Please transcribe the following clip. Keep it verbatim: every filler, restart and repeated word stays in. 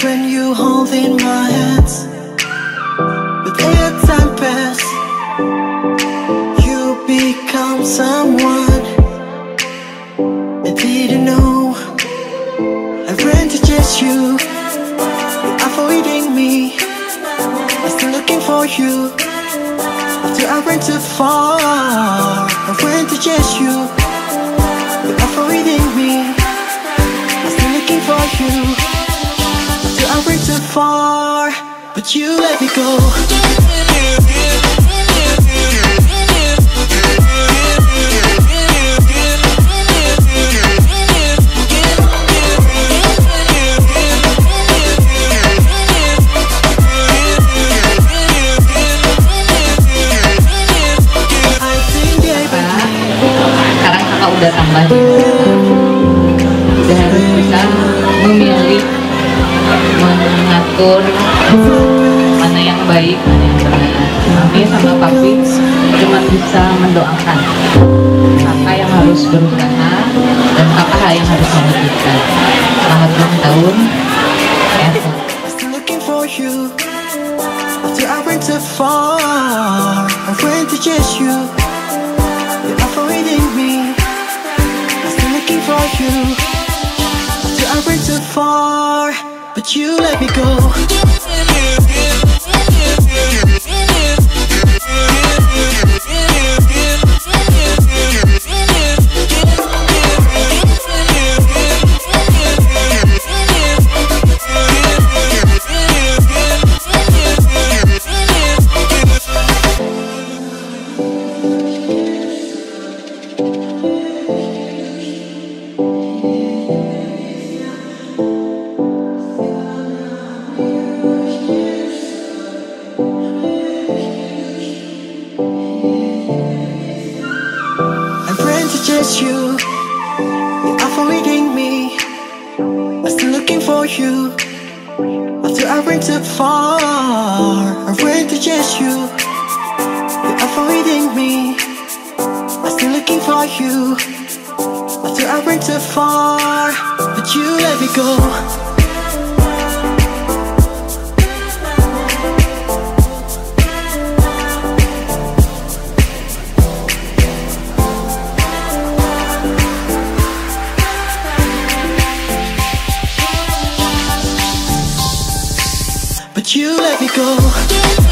when you hold in my hands. But as time pass, you become someone I didn't know. I ran to chase you, you're avoiding me. I'm still looking for you. After I went too far, I went to chase you, you're avoiding me. I'm still looking for you. After I went too far, but you let me go. Udah tambah juga, udah harus bisa memilih, mengatur mana yang baik, mana yang benar. Mami sama papi cuma bisa mendoakan. Kakak yang harus berusaha dan kakak yang harus memikirkan. Selamat ulang tahun, Esa. For you, after I went too far, but you let me go. You, you're avoiding me. I'm still looking for you. After I went too far, I went to chase you. You're avoiding me. I'm still looking for you. After I went too far, but you let me go. But you let me go.